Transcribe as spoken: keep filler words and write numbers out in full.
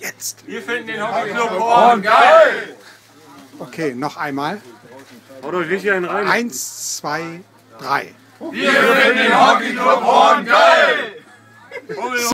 Jetzt. Wir finden den Hockeyclub Horn geil! Okay, noch einmal. Haut euch richtig einen rein. Eins, zwei, drei. Wir finden den Hockeyclub Horn geil!